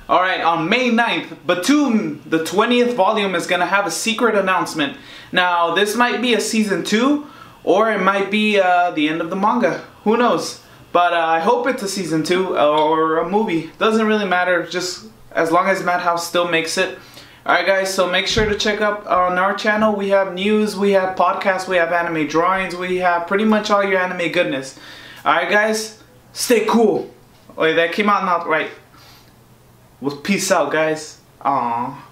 Alright, on May 9th, Btooom, the 20th volume, is going to have a secret announcement. Now, this might be a season 2, or it might be the end of the manga. Who knows? But I hope it's a season 2 or a movie. Doesn't really matter, just as long as Madhouse still makes it. Alright guys, so make sure to check out on our channel. We have news, we have podcasts, we have anime drawings, we have pretty much all your anime goodness. Alright guys, stay cool. Wait, that came out not right. Well, peace out guys. Aww.